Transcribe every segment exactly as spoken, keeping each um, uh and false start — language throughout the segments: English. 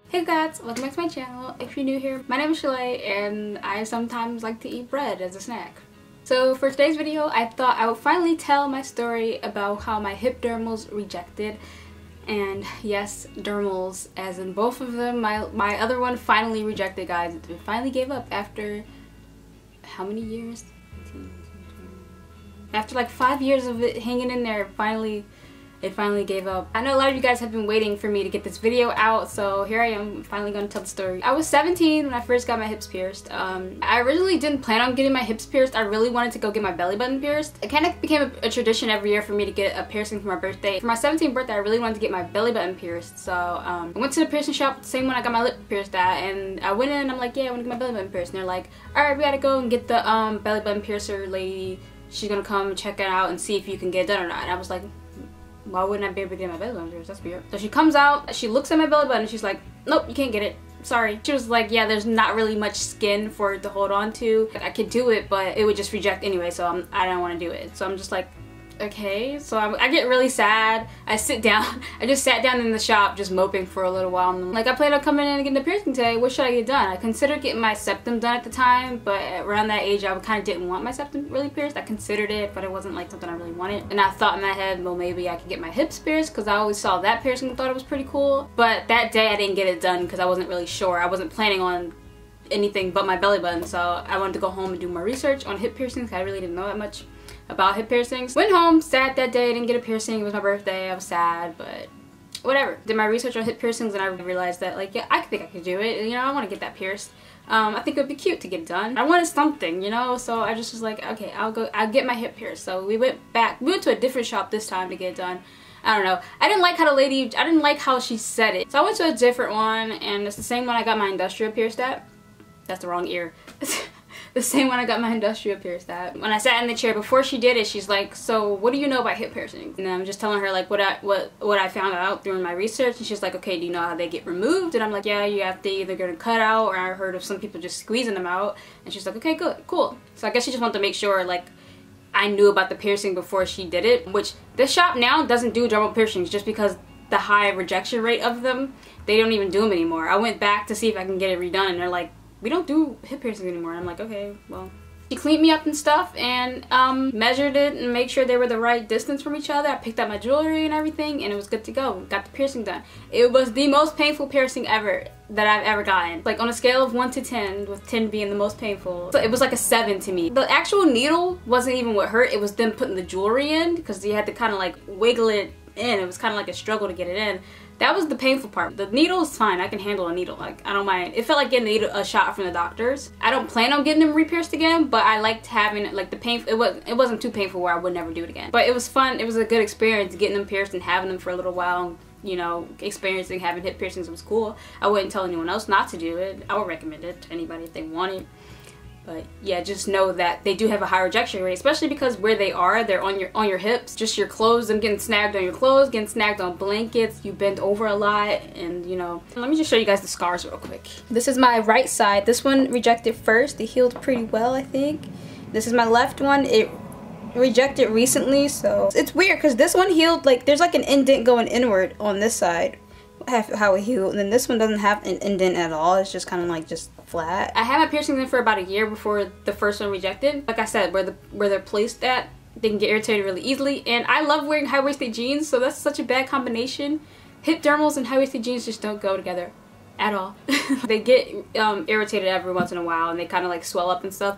Hey guys, welcome back to my channel. If you're new here, my name is Shalay and I sometimes like to eat bread as a snack. So for today's video, I thought I would finally tell my story about how my hip dermals rejected. And yes, dermals, as in both of them. My, my other one finally rejected, guys. It finally gave up after how many years? After like five years of it hanging in there, finally it finally gave up. I know a lot of you guys have been waiting for me to get this video out, so here I am finally going to tell the story. I was seventeen when I first got my hips pierced. Um, I originally didn't plan on getting my hips pierced. I really wanted to go get my belly button pierced. It kind of became a, a tradition every year for me to get a piercing for my birthday. For my seventeenth birthday, I really wanted to get my belly button pierced, so um, I went to the piercing shop, the same one I got my lip pierced at, and I went in and I'm like, yeah, I want to get my belly button pierced. And they're like, alright, we gotta go and get the um, belly button piercer lady. She's gonna come check it out and see if you can get it done or not. And I was like, why wouldn't I be able to get my belly button pierced? That's weird. So she comes out, she looks at my belly button, and she's like, nope, you can't get it. Sorry. She was like, yeah, there's not really much skin for it to hold on to. I could do it, but it would just reject anyway, so I'm, I don't want to do it. So I'm just like, okay. So I, I get really sad. I sit down. I just sat down in the shop just moping for a little while. And I'm like, I plan on coming in and getting the piercing today. What should I get done? I considered getting my septum done at the time, but around that age I kind of didn't want my septum really pierced. I considered it, but it wasn't like something I really wanted. And I thought in my head, well, maybe I could get my hips pierced because I always saw that piercing and thought it was pretty cool. But that day I didn't get it done because I wasn't really sure. I wasn't planning on anything but my belly button, so I wanted to go home and do more research on hip piercings. I really didn't know that much about hip piercings. Went home, sad that day, didn't get a piercing. It was my birthday. I was sad, but whatever. Did my research on hip piercings and I realized that, like, yeah, I think I could do it. You know, I want to get that pierced. Um, I think it would be cute to get done. I wanted something, you know, so I just was like, okay, I'll go, I'll get my hip pierced. So we went back, we went to a different shop this time to get it done. I don't know. I didn't like how the lady, I didn't like how she said it. So I went to a different one, and it's the same one I got my industrial pierced at. That's the wrong ear. The same one I got my industrial pierced at. When I sat in the chair before she did it, she's like, so what do you know about hip piercings? And I'm just telling her like what I what what I found out during my research, and she's like, okay, do you know how they get removed? And I'm like, yeah, you have to either get them cut out, or I heard of some people just squeezing them out. And she's like, okay, good, cool. So I guess she just wanted to make sure like I knew about the piercing before she did it, which this shop now doesn't do dermal piercings just because the high rejection rate of them. They don't even do them anymore. I went back to see if I can get it redone, and they're like, we don't do hip piercings anymore. And I'm like, okay, well. She cleaned me up and stuff and um, measured it and made sure they were the right distance from each other. I picked up my jewelry and everything, and it was good to go. Got the piercing done. It was the most painful piercing ever that I've ever gotten. Like on a scale of one to ten, with ten being the most painful. So it was like a seven to me. The actual needle wasn't even what hurt. It was them putting the jewelry in, because you had to kind of like wiggle it in. It was kind of like a struggle to get it in. That was the painful part. The needle is fine. I can handle a needle. Like, I don't mind. It felt like getting a, needle, a shot from the doctors. I don't plan on getting them re-pierced again, but I liked having it, like the pain. It, was, it wasn't too painful where I would never do it again. But it was fun. It was a good experience getting them pierced and having them for a little while. You know, experiencing having hip piercings was cool. I wouldn't tell anyone else not to do it. I would recommend it to anybody if they want it. But yeah, just know that they do have a high rejection rate, especially because where they are, they're on your on your hips. Just your clothes, them getting snagged on your clothes, getting snagged on blankets. You bend over a lot, and you know. Let me just show you guys the scars real quick. This is my right side. This one rejected first. It healed pretty well, I think. This is my left one. It rejected recently, so it's weird because this one healed, like there's like an indent going inward on this side. How it healed, and then this one doesn't have an indent at all. It's just kind of like just flat. I had my piercings in for about a year before the first one rejected. Like I said, where the where they're placed at, they can get irritated really easily. And I love wearing high-waisted jeans, so that's such a bad combination. Hip dermals and high-waisted jeans just don't go together at all. They get um, irritated every once in a while, and they kind of like swell up and stuff.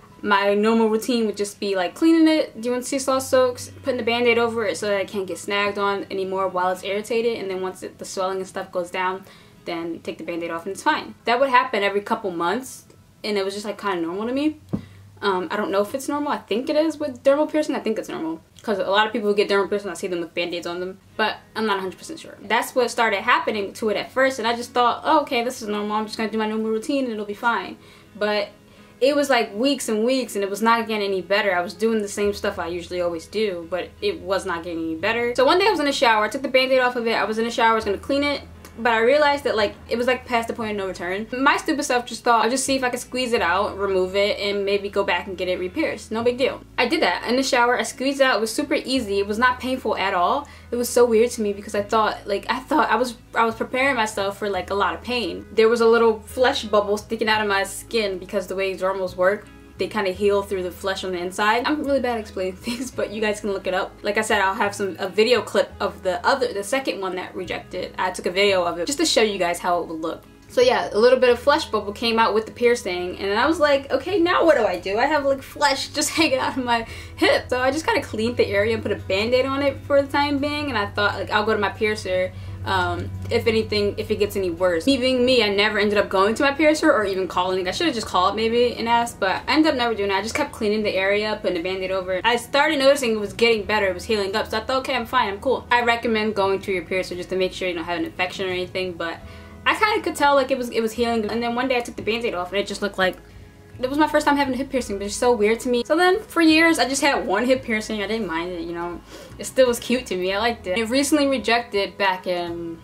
My normal routine would just be like cleaning it, doing sea salt soaks, putting the band-aid over it so that it can't get snagged on anymore while it's irritated, and then once it, the swelling and stuff goes down, then take the band-aid off and it's fine. That would happen every couple months, and it was just like kind of normal to me. Um, I don't know if it's normal. I think it is with dermal piercing. I think it's normal because a lot of people who get dermal piercing, I see them with band-aids on them, but I'm not one hundred percent sure. That's what started happening to it at first, and I just thought, oh, okay, this is normal. I'm just going to do my normal routine and it'll be fine. But it was like weeks and weeks, and it was not getting any better. I was doing the same stuff I usually always do, but it was not getting any better. So one day I was in the shower. I took the band-aid off of it. I was in the shower. I was going to clean it. but I realized that like it was like past the point of no return. My stupid self just thought I'll just see if I could squeeze it out, remove it, and maybe go back and get it re-pierced. No big deal. I did that in the shower. I squeezed it out. It was super easy. It was not painful at all. It was so weird to me because I thought like I thought I was I was preparing myself for like a lot of pain. There was a little flesh bubble sticking out of my skin because the way dermals work, they kind of heal through the flesh on the inside. I'm really bad at explaining things, but you guys can look it up. Like I said, I'll have some a video clip of the other, the second one that rejected. I took a video of it just to show you guys how it would look. So yeah, a little bit of flesh bubble came out with the piercing, and I was like, okay, now what do I do? I have like flesh just hanging out of my hip. So I just kind of cleaned the area and put a band-aid on it for the time being, and I thought like I'll go to my piercer um if anything, if it gets any worse. Me being me, I never ended up going to my piercer or even calling. I should have just called maybe and asked, but I ended up never doing it. I just kept cleaning the area, putting a band-aid over it. I started noticing it was getting better, it was healing up, so I thought, okay, I'm fine, I'm cool. I recommend going to your piercer just to make sure you don't have an infection or anything, but I kind of could tell like it was it was healing. And then one day I took the band-aid off and it just looked like it was my first time having a hip piercing, but it's so weird to me. So then for years I just had one hip piercing. I didn't mind it, you know. It still was cute to me. I liked it. It recently rejected back in,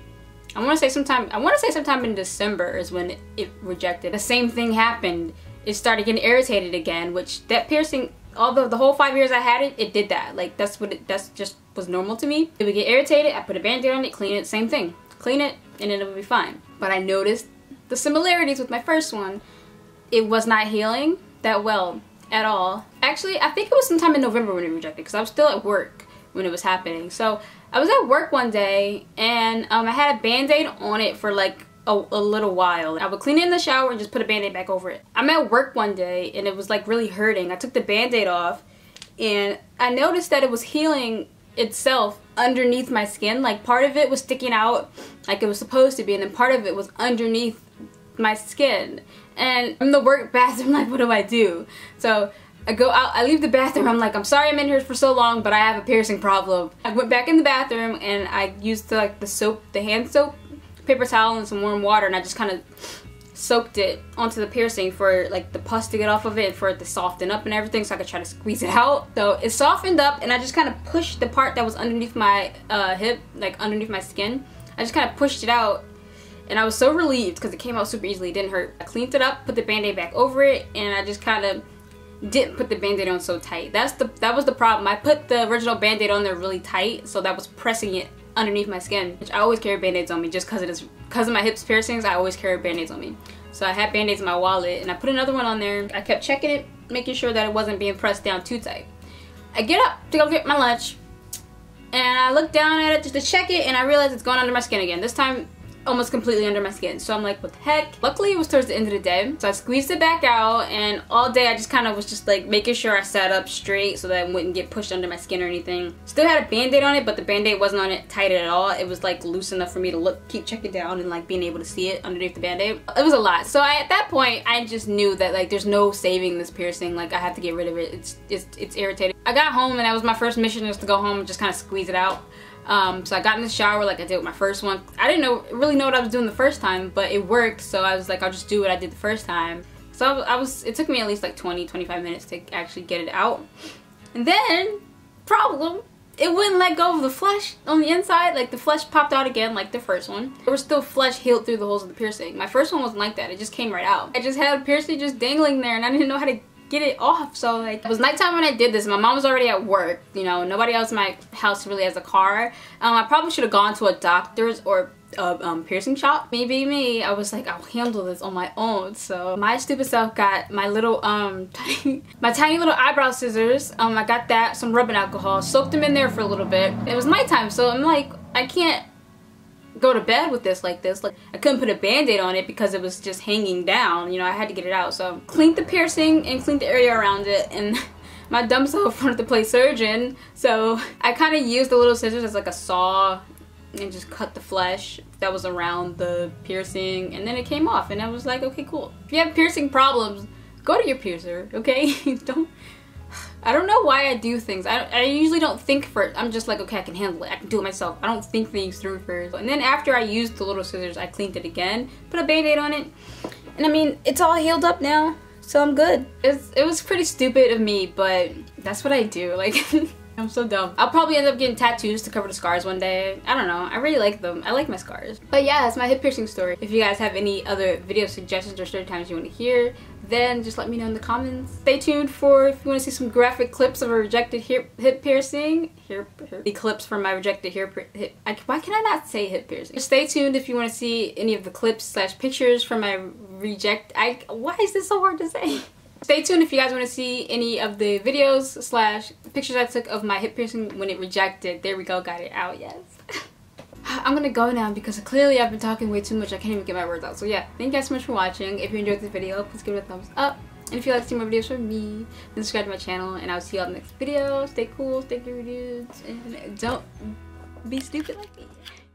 I want to say sometime, I want to say sometime in December is when it, it rejected. The same thing happened. It started getting irritated again, which that piercing, although the whole five years I had it, it did that. Like that's what it, that's just was normal to me. It would get irritated, I put a band-aid on it, clean it, same thing. Clean it and then it would be fine. But I noticed the similarities with my first one. It was not healing that well at all. Actually, I think it was sometime in November when it rejected because I was still at work when it was happening. So I was at work one day and um, I had a band-aid on it for like a, a little while. I would clean it in the shower and just put a band-aid back over it. I'm at work one day and it was like really hurting. I took the band-aid off and I noticed that it was healing itself underneath my skin. Like part of it was sticking out like it was supposed to be, and then part of it was underneath my skin. And in the work bathroom, like, what do I do? So I go out, I leave the bathroom, I'm like, I'm sorry I'm in here for so long, but I have a piercing problem. I went back in the bathroom and I used the, like the soap, the hand soap, paper towel and some warm water, and I just kind of soaked it onto the piercing for like the pus to get off of it, for it to soften up and everything, so I could try to squeeze it out. So it softened up and I just kind of pushed the part that was underneath my uh, hip, like underneath my skin. I just kind of pushed it out and I was so relieved because it came out super easily, it didn't hurt. I cleaned it up, put the band-aid back over it, and I just kind of didn't put the band-aid on so tight. That's the that was the problem. I put the original band-aid on there really tight, so that was pressing it underneath my skin. Which I always carry band-aids on me just because it is because of my hips piercings. I always carry band-aids on me. So I had band-aids in my wallet and I put another one on there. I kept checking it, making sure that it wasn't being pressed down too tight. I get up to go get my lunch and I look down at it just to check it, and I realize it's going under my skin again. This time almost completely under my skin. So I'm like, what the heck? Luckily it was towards the end of the day, so I squeezed it back out, and all day I just kind of was just like making sure I sat up straight so that it wouldn't get pushed under my skin or anything. Still had a band-aid on it, but the band-aid wasn't on it tight at all. It was like loose enough for me to look, keep checking down and like being able to see it underneath the band-aid. It was a lot. So I, at that point I just knew that like there's no saving this piercing. Like I have to get rid of it. It's it's, it's irritating. I got home and that was my first mission, was to go home and just kind of squeeze it out. Um, so I got in the shower like I did with my first one. I didn't know really know what I was doing the first time, but it worked, so I was like, I'll just do what I did the first time. So I was, I was it took me at least like twenty, twenty-five minutes to actually get it out. And then, problem, it wouldn't let go of the flesh on the inside. Like the flesh popped out again like the first one. There was still flesh healed through the holes of the piercing. My first one wasn't like that, it just came right out. I just had a piercing just dangling there and I didn't know how to get it off. So like, it was nighttime when I did this. My mom was already at work, you know, nobody else in my house really has a car. um I probably should have gone to a doctor's or a um, piercing shop. Me being me, I was like, I'll handle this on my own. So my stupid self got my little um tiny, my tiny little eyebrow scissors. um I got that, some rubbing alcohol, soaked them in there for a little bit. It was nighttime, so I'm like, I can't go to bed with this like this. Like I couldn't put a band-aid on it because it was just hanging down, you know. I had to get it out. So cleaned the piercing and cleaned the area around it, and my dumb self wanted to play surgeon, so I kind of used the little scissors as like a saw and just cut the flesh that was around the piercing, and then it came off, and I was like, okay, cool. If you have piercing problems, go to your piercer, okay? Don't I don't know why I do things. I, I usually don't think first. I'm just like, okay, I can handle it. I can do it myself. I don't think things through first. And then after I used the little scissors, I cleaned it again, put a band-aid on it. And I mean, it's all healed up now, so I'm good. It's, it was pretty stupid of me, but that's what I do. Like, I'm so dumb. I'll probably end up getting tattoos to cover the scars one day. I don't know. I really like them. I like my scars. But yeah, that's my hip piercing story. If you guys have any other video suggestions or story times you want to hear, then just let me know in the comments. Stay tuned for if you want to see some graphic clips of a rejected hip, hip piercing. Hip, hip. The clips from my rejected hip, hip I, why can I not say hip piercing? Just stay tuned if you want to see any of the clips slash pictures from my reject. I why is this so hard to say? Stay tuned if you guys want to see any of the videos slash pictures I took of my hip piercing when it rejected. There we go, got it out, yes. I'm gonna go now because clearly I've been talking way too much. I can't even get my words out. So yeah, thank you guys so much for watching. If you enjoyed this video, please give it a thumbs up. And if you'd like to see more videos from me, then subscribe to my channel. And I'll see you all in the next video. Stay cool, stay good, dudes, and don't be stupid like me.